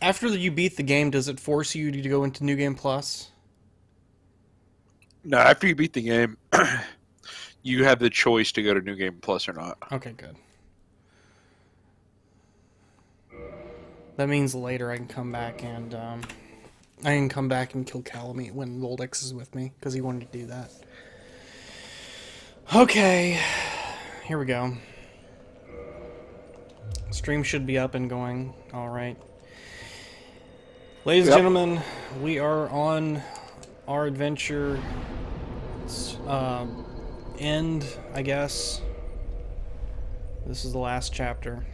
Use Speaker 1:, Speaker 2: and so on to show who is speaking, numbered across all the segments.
Speaker 1: After you beat the game, does it force you to go into New Game Plus?
Speaker 2: No, after you beat the game, you have the choice to go to New Game Plus or not.
Speaker 1: Okay, good. That means later I can come back and kill Calamite when Voldex is with me because he wanted to do that. Okay, here we go. Stream should be up and going. All right, ladies and gentlemen, we are on our adventure end, I guess. This is the last chapter.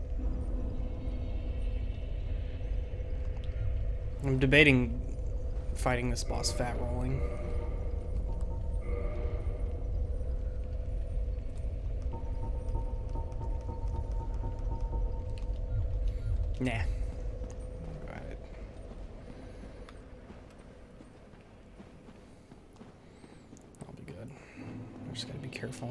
Speaker 1: I'm debating fighting this boss fat rolling. Nah. Got it. I'll be good. I just gotta be careful.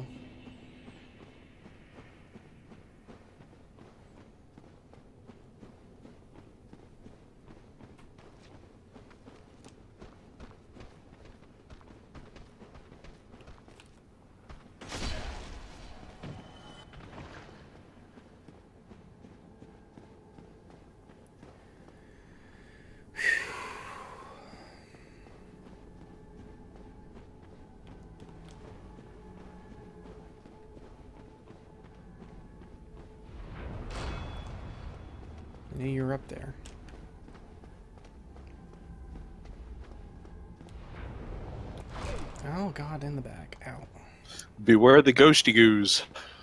Speaker 1: I knew you were up there. Oh god, in the back. Ow.
Speaker 2: Beware the ghosty goos.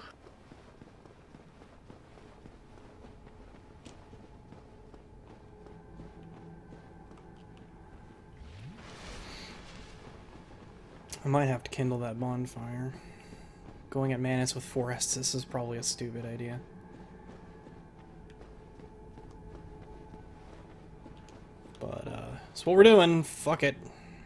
Speaker 1: I might have to kindle that bonfire. Going at Manus with 4 Estus is probably a stupid idea. But, that's what we're doing. Fuck it.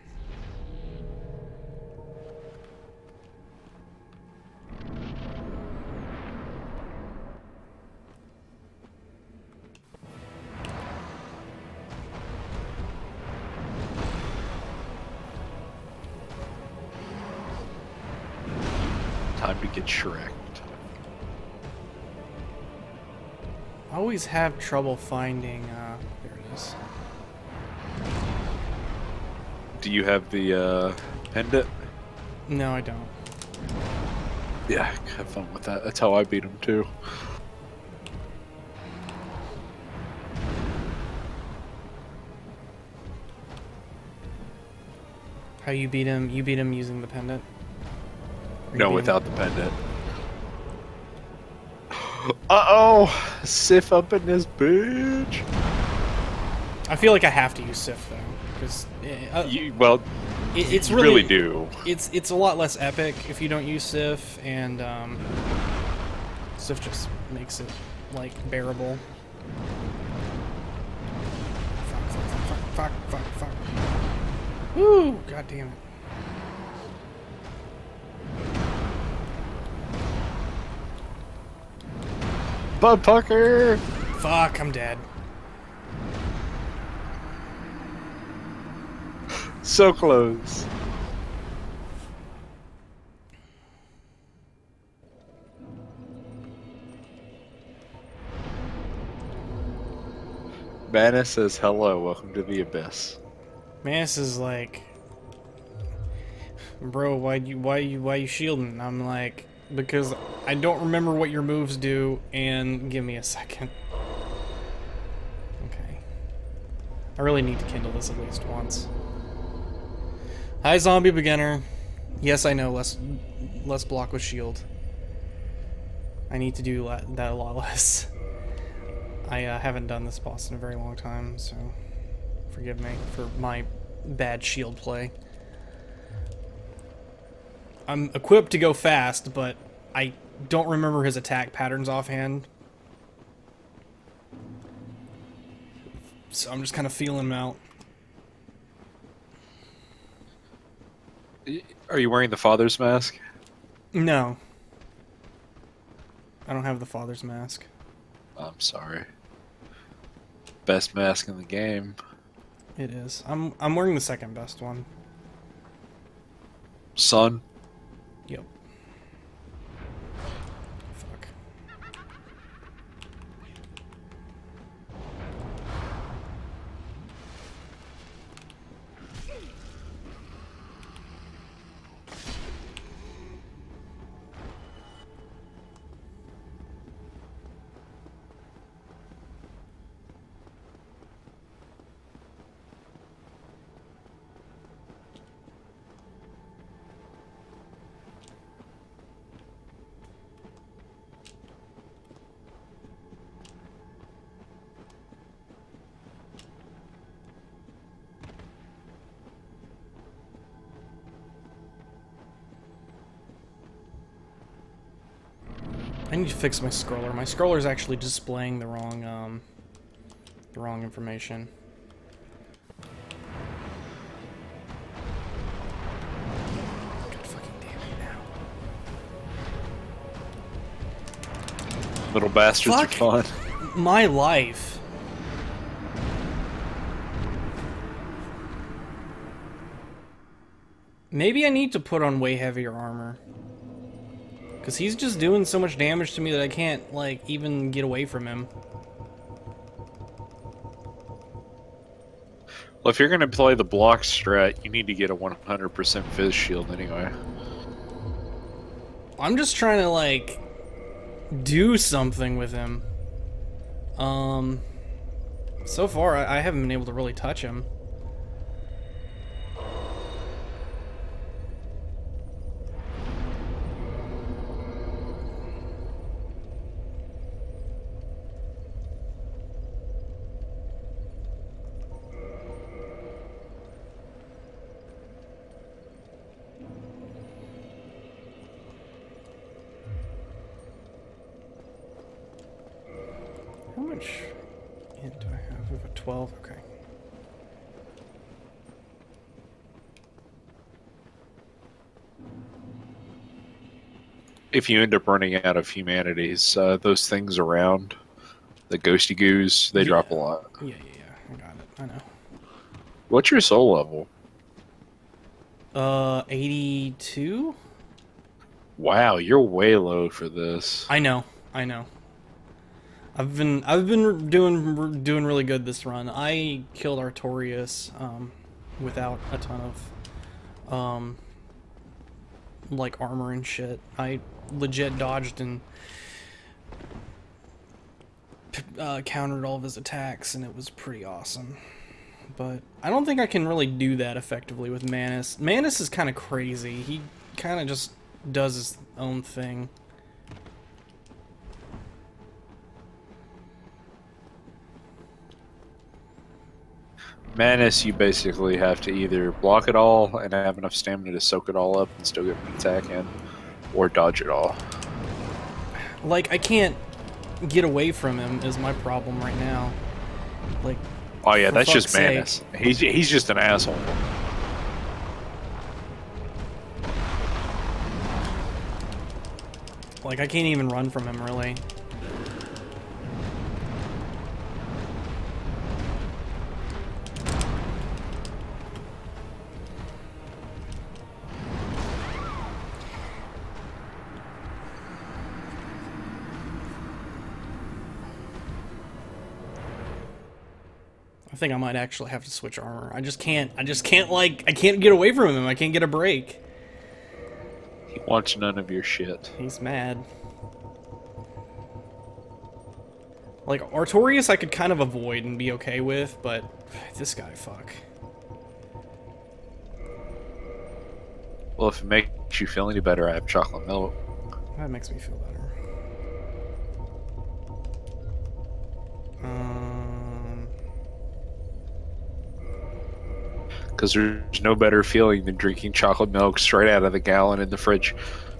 Speaker 2: Time to get Shrek'd.
Speaker 1: I always have trouble finding, there it is.
Speaker 2: Do you have the pendant?
Speaker 1: No, I don't.
Speaker 2: Yeah, have fun with that. That's how I beat him too.
Speaker 1: How you beat him? You beat him using the pendant?
Speaker 2: No, without the pendant. Uh-oh! Sif up in this bitch!
Speaker 1: I feel like I have to use Sif, though. Because,
Speaker 2: Well,
Speaker 1: it's
Speaker 2: you
Speaker 1: really,
Speaker 2: really do.
Speaker 1: It's a lot less epic if you don't use Sif, and Sif just makes it like bearable. Fuck. Woo! God damn it.
Speaker 2: Bud Pucker!
Speaker 1: Fuck, I'm dead.
Speaker 2: So close. Manus says hello, welcome to the abyss.
Speaker 1: Manus is like, bro, why you shielding? I'm like, because I don't remember what your moves do, and give me a second. Okay. I really need to kindle this at least once. Hi, zombie beginner. Yes, I know, less block with shield. I need to do that a lot less. I haven't done this boss in a very long time, so forgive me for my bad shield play. I'm equipped to go fast, but I don't remember his attack patterns offhand. So I'm just kind of feeling him out.
Speaker 2: Are you wearing the father's mask?
Speaker 1: No. I don't have the father's mask.
Speaker 2: I'm sorry. best mask in the game.
Speaker 1: It is. I'm wearing the second best one.
Speaker 2: Sun.
Speaker 1: Yep. Fuck. I need to fix my scroller. My scroller is actually displaying the wrong information. God fucking damn it now.
Speaker 2: Little bastards
Speaker 1: Fuck
Speaker 2: are fun.
Speaker 1: My life. Maybe I need to put on way heavier armor. Because he's just doing so much damage to me that I can't, like, even get away from him.
Speaker 2: Well, if you're going to play the block strat, you need to get a 100% Fizz shield anyway.
Speaker 1: I'm just trying to, like, do something with him. So far, I haven't been able to really touch him. How much int do I have? We have a 12, okay.
Speaker 2: If you end up running out of humanities, those things around, the ghosty goos, they drop a lot.
Speaker 1: Yeah, I got it, I know.
Speaker 2: What's your soul level?
Speaker 1: 82?
Speaker 2: Wow, you're way low for this.
Speaker 1: I know. I've been doing really good this run. I killed Artorias without a ton of like armor and shit. I legit dodged and countered all of his attacks, and it was pretty awesome. But I don't think I can really do that effectively with Manus. Manus is kind of crazy. He kind of just does his own thing.
Speaker 2: Manus, you basically have to either block it all and have enough stamina to soak it all up and still get an attack in, or dodge it all.
Speaker 1: Like, I can't get away from him is my problem right now. Like,
Speaker 2: oh yeah,
Speaker 1: for
Speaker 2: that's just
Speaker 1: fuck's
Speaker 2: Manus. He's just an asshole.
Speaker 1: Like, I can't even run from him, really. I think I might actually have to switch armor. I just can't, like, I can't get away from him. I can't get a break.
Speaker 2: He wants none of your shit.
Speaker 1: He's mad. Like, Artorias I could kind of avoid and be okay with, but this guy, fuck.
Speaker 2: Well, if it makes you feel any better, I have chocolate milk.
Speaker 1: That makes me feel better.
Speaker 2: Because there's no better feeling than drinking chocolate milk straight out of the gallon in the fridge.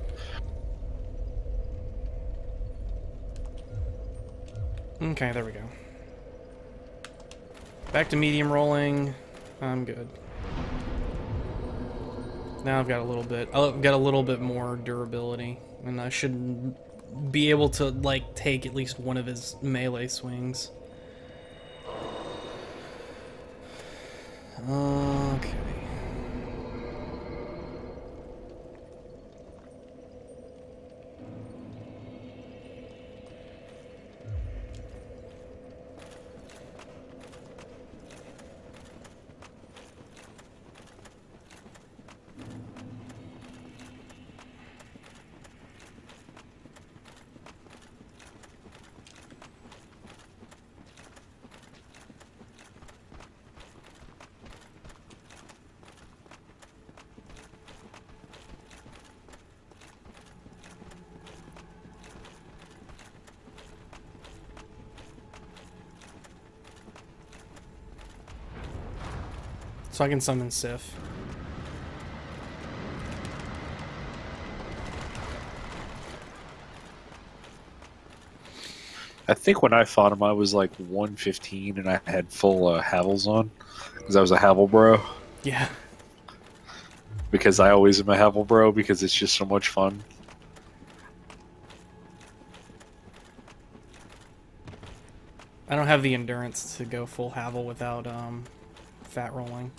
Speaker 1: Okay, there we go. Back to medium rolling. I'm good. Now I've got a little bit more durability, and I should be able to, like, take at least one of his melee swings. Okay. So I can summon Sif.
Speaker 2: I think when I fought him, I was like 115 and I had full Havels on because I was a Havel bro.
Speaker 1: Yeah.
Speaker 2: Because I always am a Havel bro because it's just so much fun.
Speaker 1: I don't have the endurance to go full Havel without fat rolling.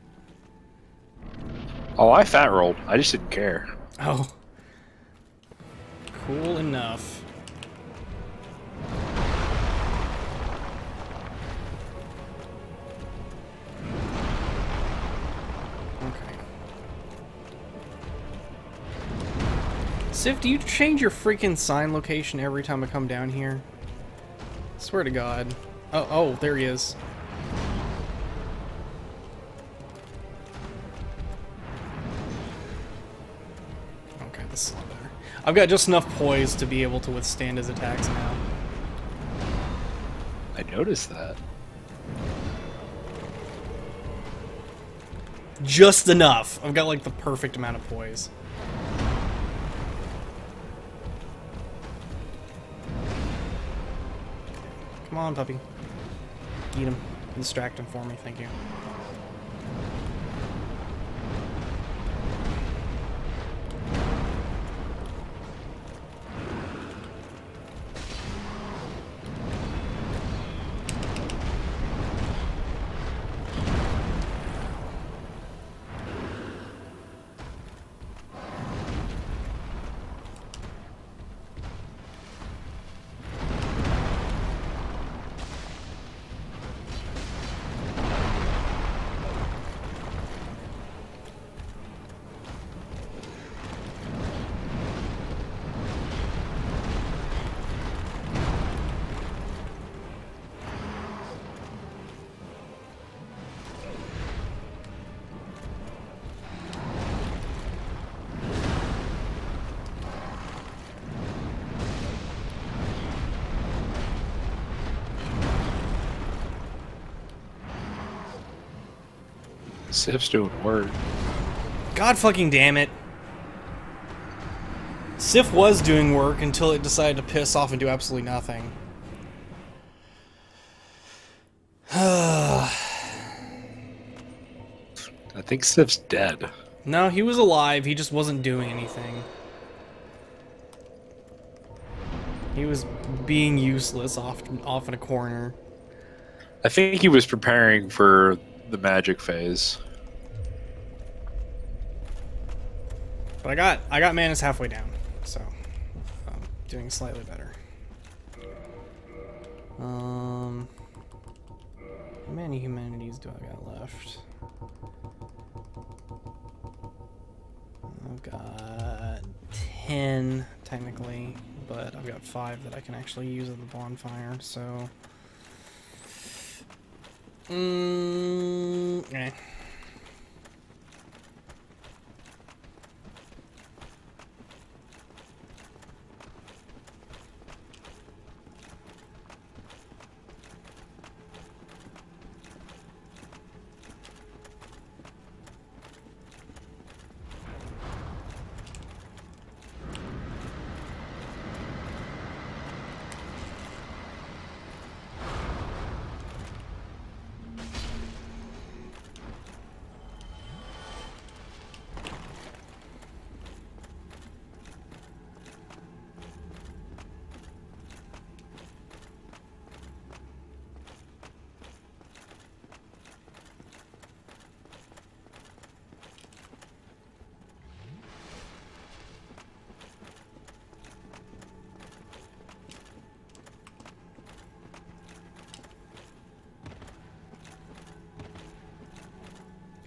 Speaker 2: Oh, I fat rolled. I just didn't care.
Speaker 1: Oh. Cool enough. Okay. Sif, do you change your freaking sign location every time I come down here? Swear to God. Oh, there he is. Okay, this is a lot better. I've got just enough poise to be able to withstand his attacks now.
Speaker 2: I noticed that.
Speaker 1: Just enough. I've got like the perfect amount of poise. Come on, puppy. Eat him. Distract him for me, thank you.
Speaker 2: Sif's doing work.
Speaker 1: God fucking damn it. Sif was doing work until it decided to piss off and do absolutely nothing.
Speaker 2: I think Sif's dead.
Speaker 1: No, he was alive, he just wasn't doing anything. He was being useless off in a corner.
Speaker 2: I think he was preparing for the magic phase.
Speaker 1: But I got Manus halfway down, so I'm doing slightly better. How many humanities do I got left? I've got 10 technically, but I've got 5 that I can actually use at the bonfire, so eh.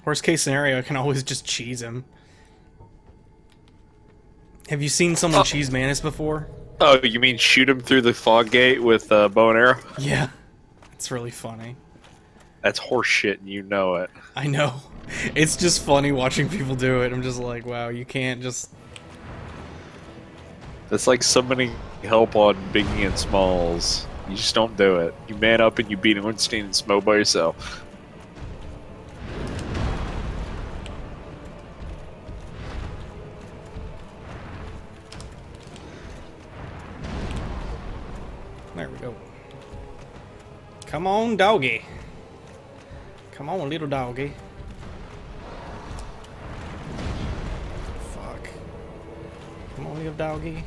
Speaker 1: Worst case scenario, I can always just cheese him. Have you seen someone cheese Manus before?
Speaker 2: Oh, you mean shoot him through the fog gate with a bow and arrow?
Speaker 1: Yeah. It's really funny.
Speaker 2: That's horseshit, and you know it.
Speaker 1: I know. It's just funny watching people do it. I'm just like, wow, you can't just...
Speaker 2: That's like summoning help on Biggie and Smalls. You just don't do it. You man up and you beat Ornstein and Smo by yourself.
Speaker 1: There we go. Come on, doggy. Come on, little doggy. Fuck. Come on, little doggy.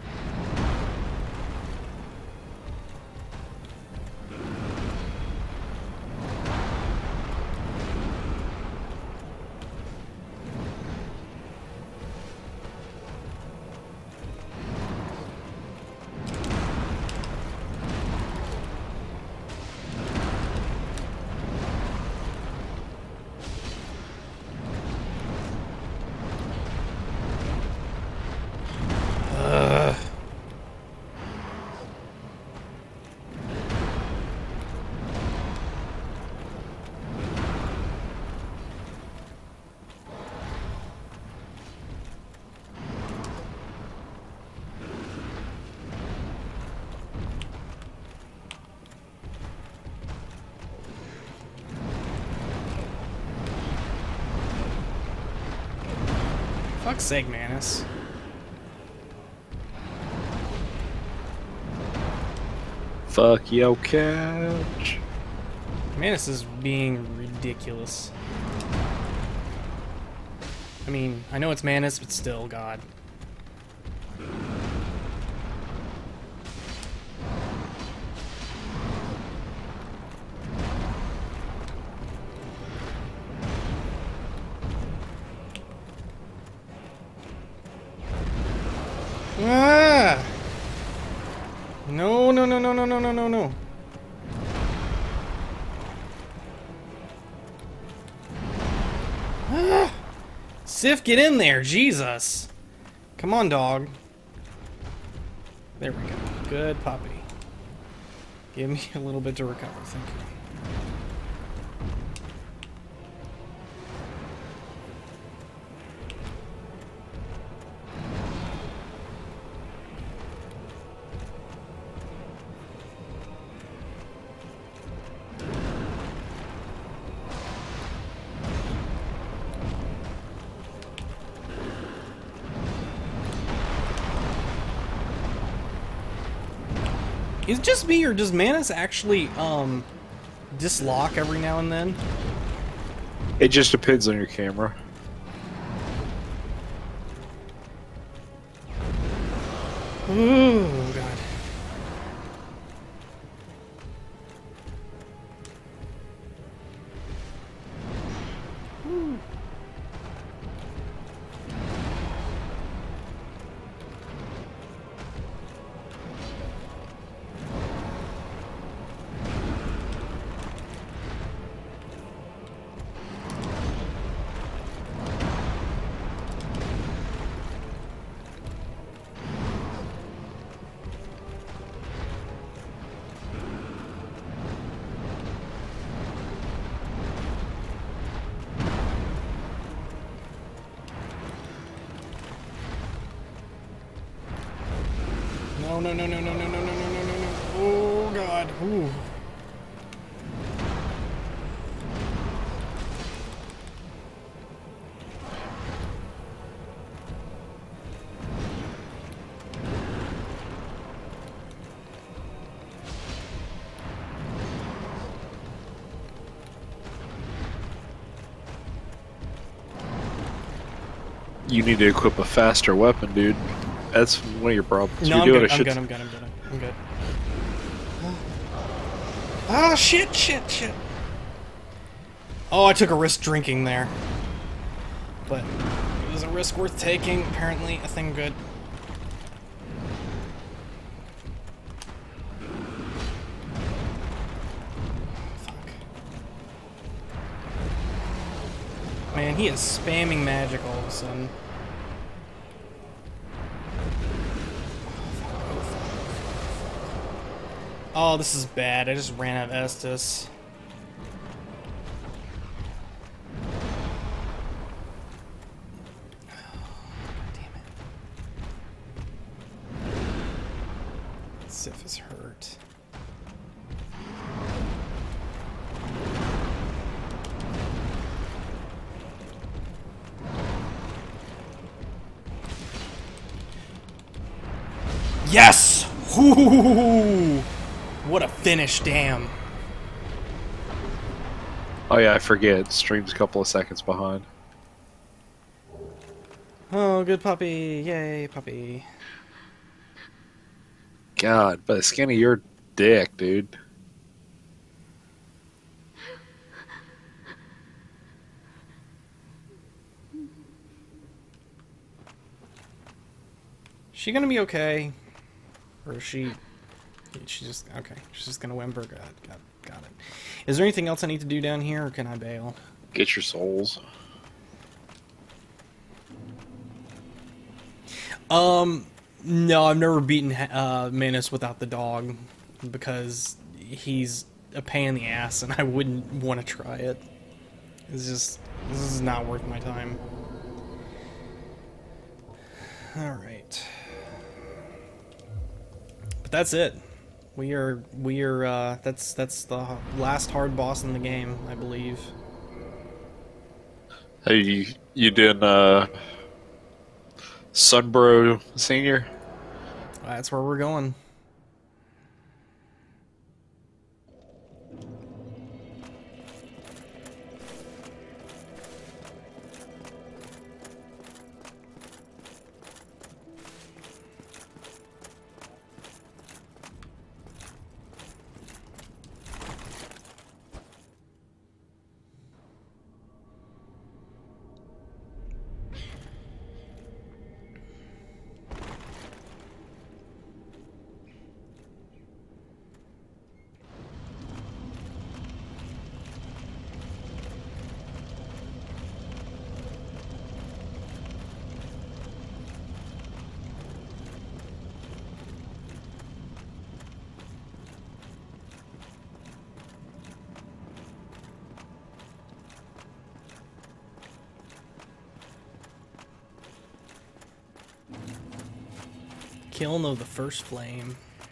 Speaker 1: Fuck's sake, Manus.
Speaker 2: Fuck yo, couch.
Speaker 1: Manus is being ridiculous. I mean, I know it's Manus, but still, God. Ah! No, no, no, no, no, no, no, no, no. Ah! Sif, get in there, Jesus. Come on, dog. There we go. Good puppy. Give me a little bit to recover, thank you. Is it just me, or does Manus actually, dislock every now and then?
Speaker 2: It just depends on your camera.
Speaker 1: Oh, God. No, no, no, no, no, no, no, no, no, no, no, no. Oh, God. Ooh.
Speaker 2: You need to equip a faster weapon, dude. That's one of your problems.
Speaker 1: No,
Speaker 2: You're
Speaker 1: I'm
Speaker 2: doing
Speaker 1: good.
Speaker 2: a
Speaker 1: I'm
Speaker 2: shit.
Speaker 1: good. I'm good. I'm good. I'm good. Ah, shit, shit, shit. Oh, I took a risk drinking there. But it was a risk worth taking. Apparently, a thing good. Fuck. he is spamming magic all of a sudden. Oh, this is bad. I just ran out of Estus. Sif is hurt. Yes! Ooh, what a finish, damn.
Speaker 2: Oh yeah, I forget. Stream's a couple of seconds behind.
Speaker 1: Oh, good puppy. Yay, puppy.
Speaker 2: God, by the skin of your dick, dude.
Speaker 1: She gonna be okay? Or is she just okay. She's just gonna whimper. Got it. Is there anything else I need to do down here, or can I bail?
Speaker 2: Get your souls.
Speaker 1: No, I've never beaten Manus without the dog because he's a pain in the ass, and I wouldn't want to try it. It's just this is not worth my time. All right, but that's it. We are that's the last hard boss in the game, I believe.
Speaker 2: Hey, you did Sunbro Senior?
Speaker 1: That's where we're going. Kiln of the First Flame.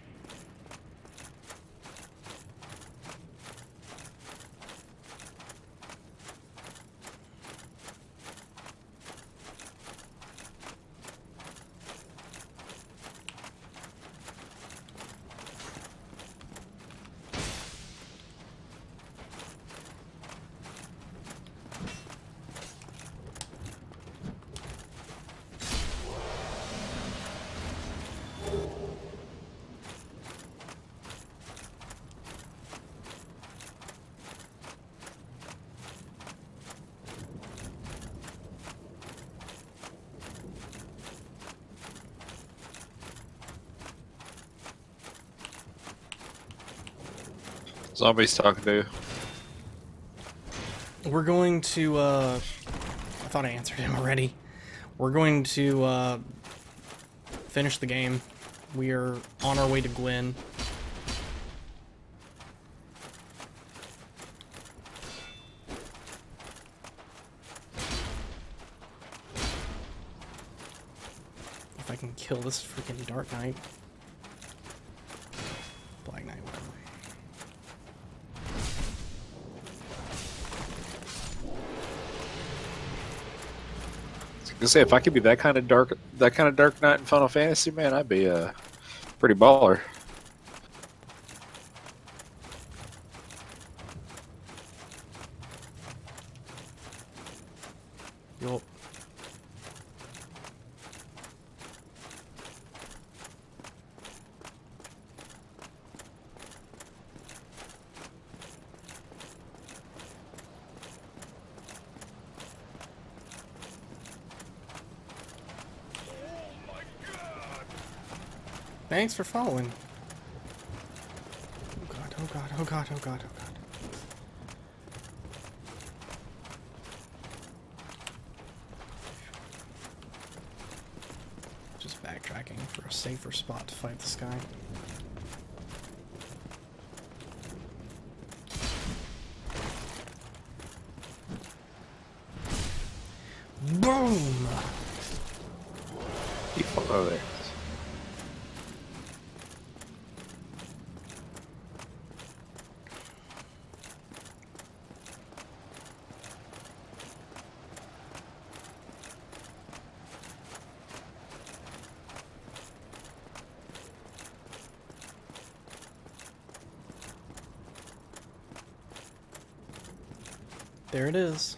Speaker 2: Zombie's talking to you.
Speaker 1: We're going to, I thought I answered him already. We're going to, finish the game. We are on our way to Gwyn. If I can kill this freaking Dark Knight. Black Knight, whatever.
Speaker 2: I was gonna say, if I could be that kind of dark knight in Final Fantasy, man, I'd be a pretty baller.
Speaker 1: Yup. Thanks for following. Oh god, oh god, oh god, oh god, oh god. backtracking for a safer spot to fight this guy. Boom!
Speaker 2: Oh, there.
Speaker 1: There it is.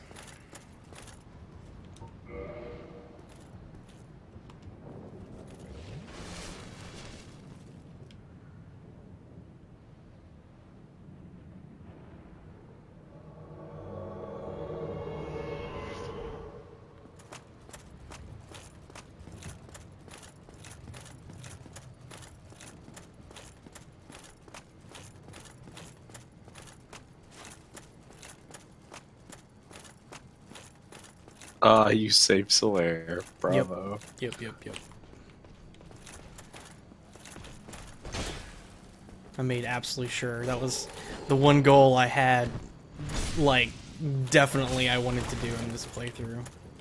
Speaker 2: You saved Solaire. Bravo.
Speaker 1: Yep. I made absolutely sure. That was the one goal I had, like, definitely I wanted to do in this playthrough.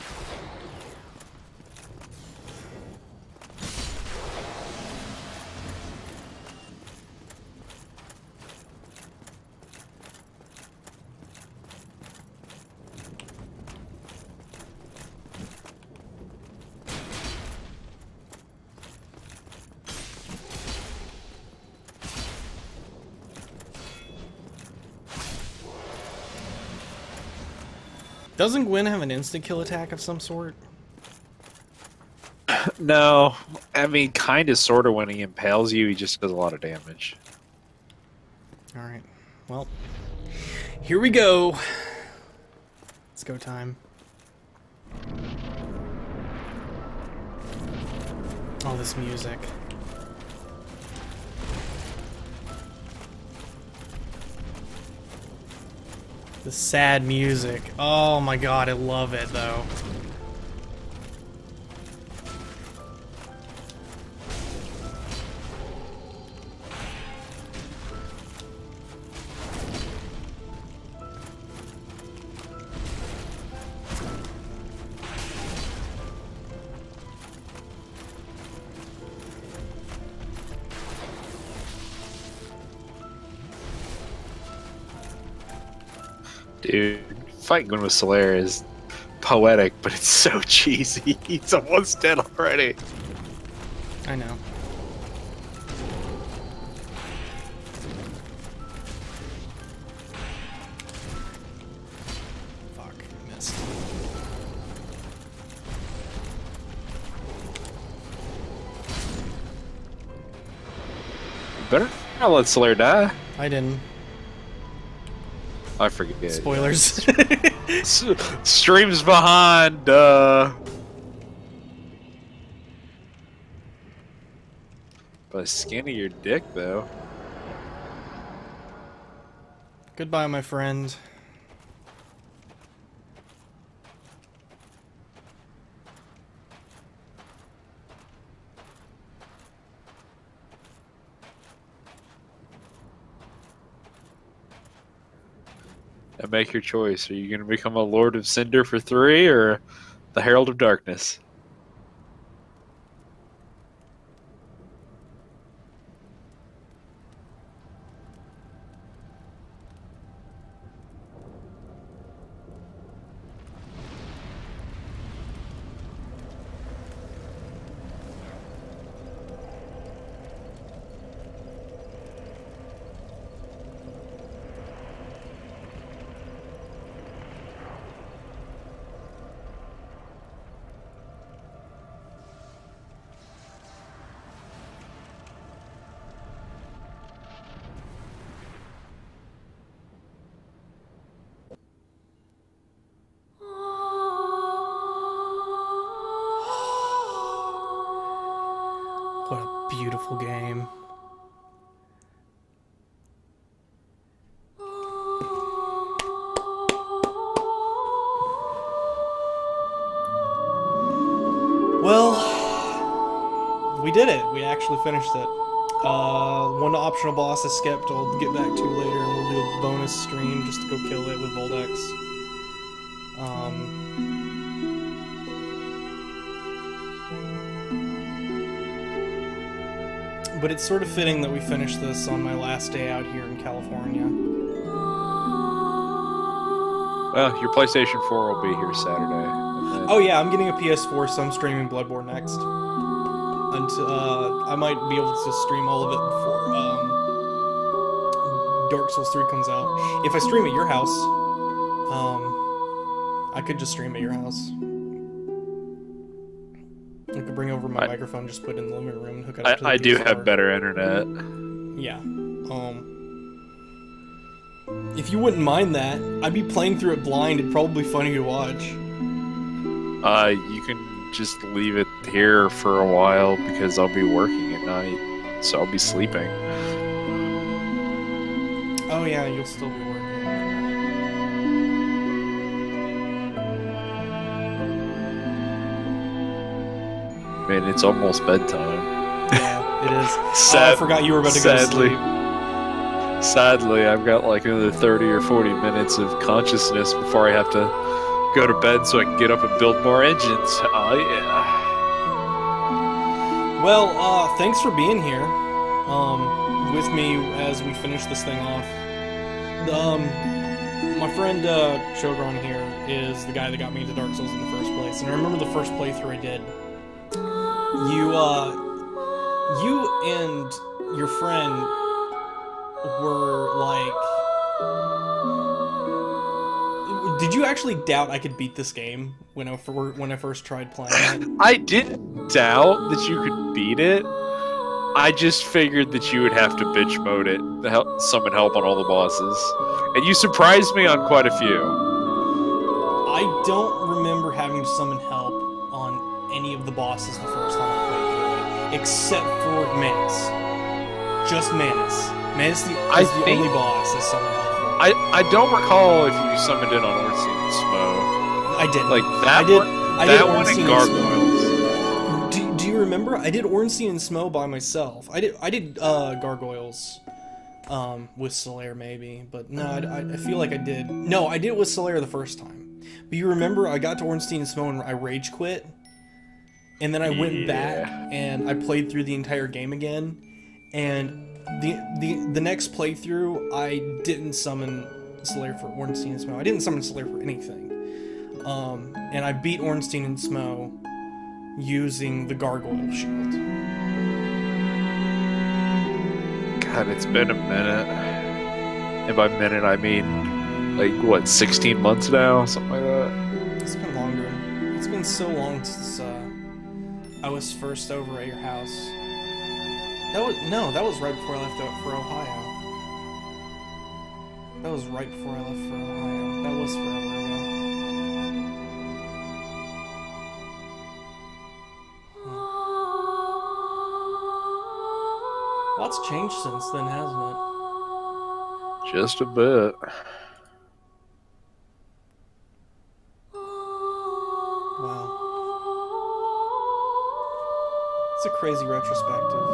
Speaker 1: Doesn't Gwen have an instant kill attack of some sort?
Speaker 2: No, I mean, kind of, sort of. When he impales you, he just does a lot of damage.
Speaker 1: Alright, well, here we go. It's go time. Oh, this music. The sad music. Oh my god, I love it though.
Speaker 2: Dude, fighting Gwen with Solaire is poetic, but it's so cheesy. He's almost dead already.
Speaker 1: I know. Fuck, I missed.
Speaker 2: Better not let Solaire die.
Speaker 1: I didn't.
Speaker 2: I forget.
Speaker 1: Spoilers.
Speaker 2: Streams behind, By the skin of your dick, though.
Speaker 1: Goodbye, my friend.
Speaker 2: And make your choice. Are you going to become a Lord of Cinder for 3 or the Herald of Darkness?
Speaker 1: What a beautiful game. Well, did it. We actually finished it. One optional boss is skipped. I'll get back to later, and we'll do a bonus stream just to go kill it with Voldex. But it's sort of fitting that we finish this on my last day out here in California.
Speaker 2: Well, your PlayStation 4 will be here Saturday.
Speaker 1: Oh yeah, I'm getting a PS4, so I'm streaming Bloodborne next. Until I might be able to stream all of it before Dark Souls 3 comes out. If I stream at your house, I could just stream at your house. I could bring over my microphone, just put it in the living room, and hook it up to the
Speaker 2: I do
Speaker 1: PS4.
Speaker 2: have better internet.
Speaker 1: Yeah. If you wouldn't mind that, I'd be playing through it blind. It'd probably be funny to watch.
Speaker 2: You can just leave it here for a while because I'll be working at night, so I'll be sleeping.
Speaker 1: Oh yeah, you'll still be working.
Speaker 2: Man, it's almost bedtime.
Speaker 1: Yeah, it is.
Speaker 2: Sad,
Speaker 1: I forgot you were about to go to sleep.
Speaker 2: Sadly, I've got like another 30 or 40 minutes of consciousness before I have to go to bed so I can get up and build more engines. Oh, yeah.
Speaker 1: Well, thanks for being here with me as we finish this thing off. My friend Chogron here is the guy that got me into Dark Souls in the first place, and I remember the first playthrough I did. You and your friend were like... Did you actually doubt I could beat this game when I first tried playing it?
Speaker 2: I didn't doubt that you could beat it. I just figured that you would have to bitch mode it, to summon help on all the bosses. And you surprised me on quite a few.
Speaker 1: I don't remember having to summon help on any of the bosses the first time I played through it, except for Manus. Just Manus. Manus is the only boss I summoned help for.
Speaker 2: I don't recall if you summoned it on Ornstein and Smo.
Speaker 1: I did.
Speaker 2: Like that one and Gargoyles.
Speaker 1: Do you remember? I did Ornstein and Smo by myself. I did Gargoyles with Solaire maybe, but no, I feel like I did. No, I did it with Solaire the first time. But you remember I got to Ornstein and Smo and I rage quit, and then I went back and I played through the entire game again, and the next playthrough I didn't summon Solaire for Ornstein and Smo. I didn't summon Solaire for anything. And I beat Ornstein and Smo using the Gargoyle Shield.
Speaker 2: God, it's been a minute. And by minute, I mean, like, what, 16 months now? Something like that?
Speaker 1: It's been longer. It's been so long since I was first over at your house. That was right before I left out for Ohio. That was right before I left for Ohio. That was forever ago. Lots changed since then, hasn't it?
Speaker 2: Just a bit.
Speaker 1: Wow. It's a crazy retrospective.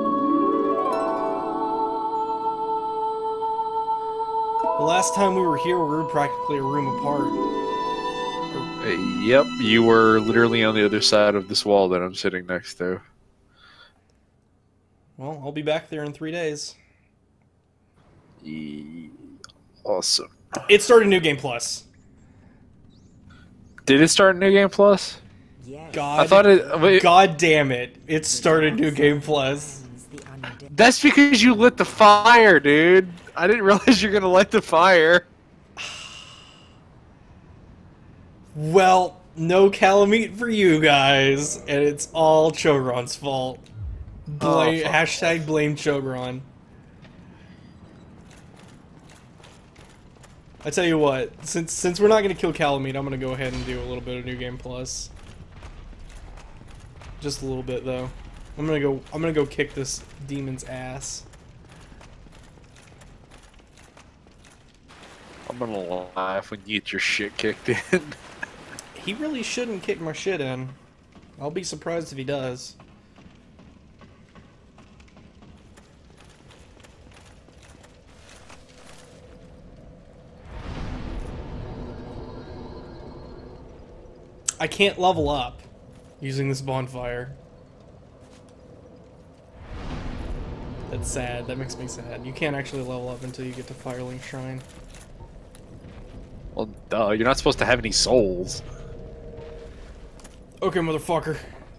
Speaker 1: The last time we were here, we were practically a room apart.
Speaker 2: Yep, you were literally on the other side of this wall that I'm sitting next to.
Speaker 1: Well, I'll be back there in 3 days.
Speaker 2: Awesome.
Speaker 1: It started New Game Plus.
Speaker 2: Did it start New Game Plus?
Speaker 3: Yes.
Speaker 2: I thought it.
Speaker 1: God damn it! It started New Game Plus.
Speaker 2: That's because you lit the fire, dude. I didn't realize you're gonna light the fire.
Speaker 1: Well, no Calamite for you guys, and it's all Chogron's fault. Hashtag blame Chogron. I tell you what, since we're not gonna kill Calamite, I'm gonna go ahead and do a little bit of New Game Plus. Just a little bit though. I'm gonna go kick this demon's ass.
Speaker 2: I'm gonna laugh when you get your shit kicked in.
Speaker 1: He really shouldn't kick my shit in. I'll be surprised if he does. I can't level up using this bonfire. That's sad. That makes me sad. You can't actually level up until you get to Firelink Shrine.
Speaker 2: Well, duh, you're not supposed to have any souls.
Speaker 1: Okay, motherfucker.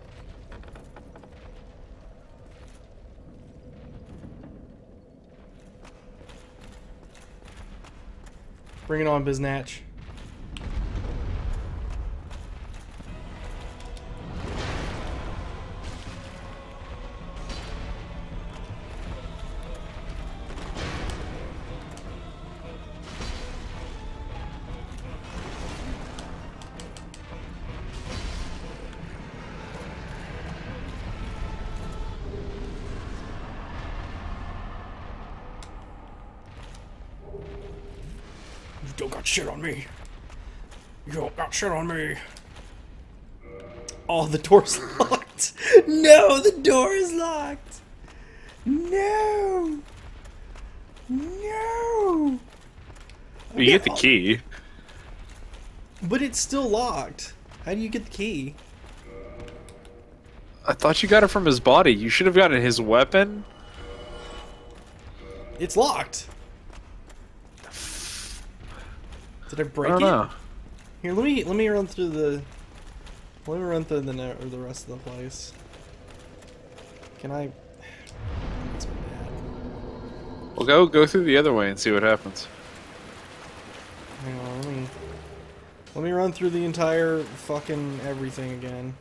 Speaker 1: Bring it on, Biznatch. You don't got shit on me. You don't got shit on me. Oh, the door's locked. No, the door is locked. No. No.
Speaker 2: You get the key.
Speaker 1: But it's still locked. How do you get the key?
Speaker 2: I thought you got it from his body. You should have gotten his weapon.
Speaker 1: It's locked. Did I break
Speaker 2: I don't know.
Speaker 1: Here, let me run through the. Let me run through the rest of the place. Can I? That's bad.
Speaker 2: Well, go through the other way and see what happens.
Speaker 1: Hang on, let me run through the entire fucking everything again.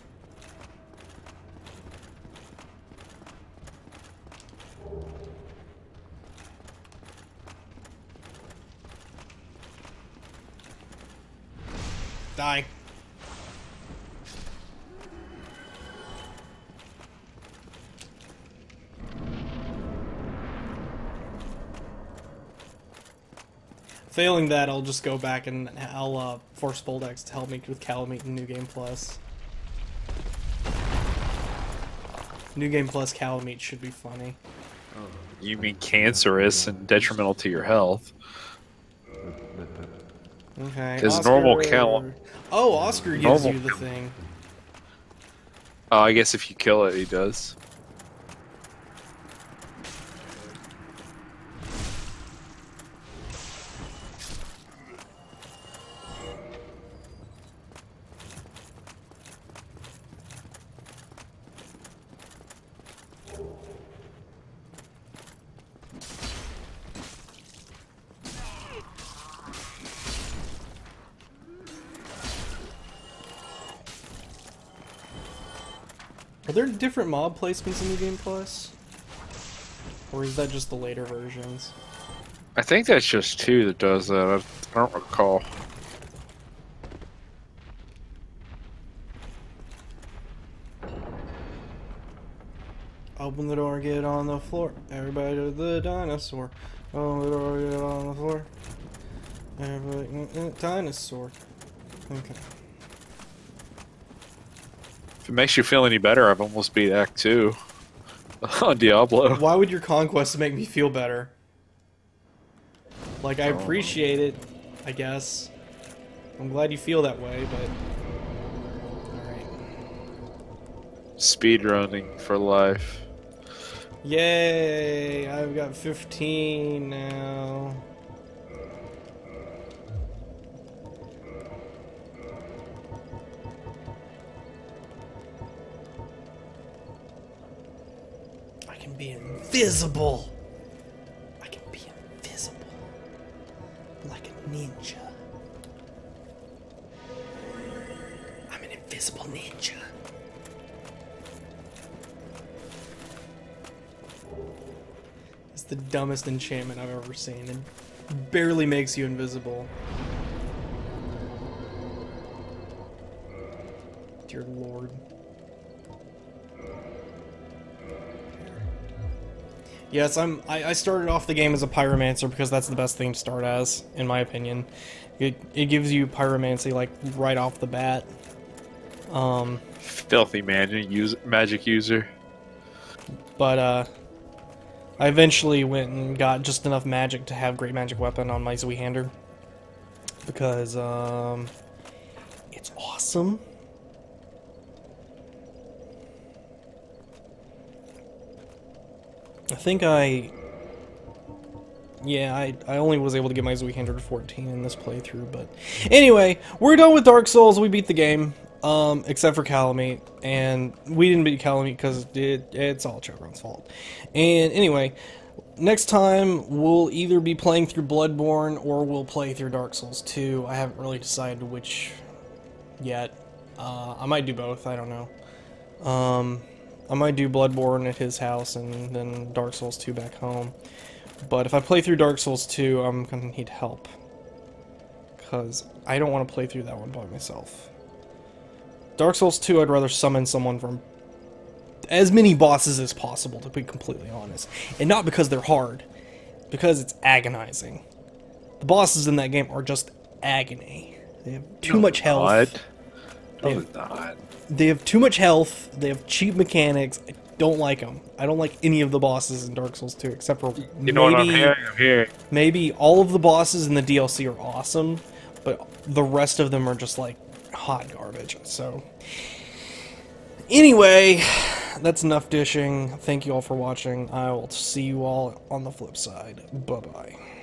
Speaker 1: Die. Failing that, I'll just go back and I'll force Foldex to help me with Calamite and New Game Plus. New Game Plus Calamite should be funny.
Speaker 2: You mean cancerous and detrimental to your health?
Speaker 1: Okay.
Speaker 2: Because normal Cal.
Speaker 1: Oh, Oscar gives
Speaker 2: Normal
Speaker 1: you the thing.
Speaker 2: Oh, I guess if you kill it, he does.
Speaker 1: Are there different mob placements in New Game Plus? Or is that just the later versions?
Speaker 2: I think that's just 2 that does that. I don't recall.
Speaker 1: Open the door, get on the floor. Everybody to the dinosaur. Open the door, get on the floor. Everybody, dinosaur. Okay.
Speaker 2: If it makes you feel any better, I've almost beat Act 2 on Diablo.
Speaker 1: Why would your conquest make me feel better? Like, I appreciate it, I guess. I'm glad you feel that way, but... Alright.
Speaker 2: Speedrunning for life.
Speaker 1: Yay! I've got 15 now. I can be invisible! I can be invisible. Like a ninja. I'm an invisible ninja. It's the dumbest enchantment I've ever seen. It barely makes you invisible. Dear Lord. Yes, I started off the game as a pyromancer because that's the best thing to start as, in my opinion. It gives you pyromancy like right off the bat.
Speaker 2: Filthy magic user.
Speaker 1: But I eventually went and got just enough magic to have great magic weapon on my Zweihander. Because it's It's awesome. I think yeah, I only was able to get my Zuihander to 14 in this playthrough, but anyway, we're done with Dark Souls. We beat the game, except for Calamite, and we didn't beat Calamite because it's all Chevron's fault. And anyway, next time we'll either be playing through Bloodborne or we'll play through Dark Souls 2. I haven't really decided which yet. I might do both. I don't know. I might do Bloodborne at his house and then Dark Souls 2 back home. But if I play through Dark Souls 2, I'm gonna need help. Because I don't want to play through that one by myself. Dark Souls 2, I'd rather summon someone from as many bosses as possible, to be completely honest. And not because they're hard. Because it's agonizing. The bosses in that game are just agony. They have too much health. They have too much health. They have cheap mechanics. I don't like them. I don't like any of the bosses in Dark Souls 2, except for
Speaker 2: you know what I'm hearing?
Speaker 1: Maybe all of the bosses in the DLC are awesome, but the rest of them are just like hot garbage. So, anyway, that's enough dishing. Thank you all for watching. I will see you all on the flip side. Bye-bye.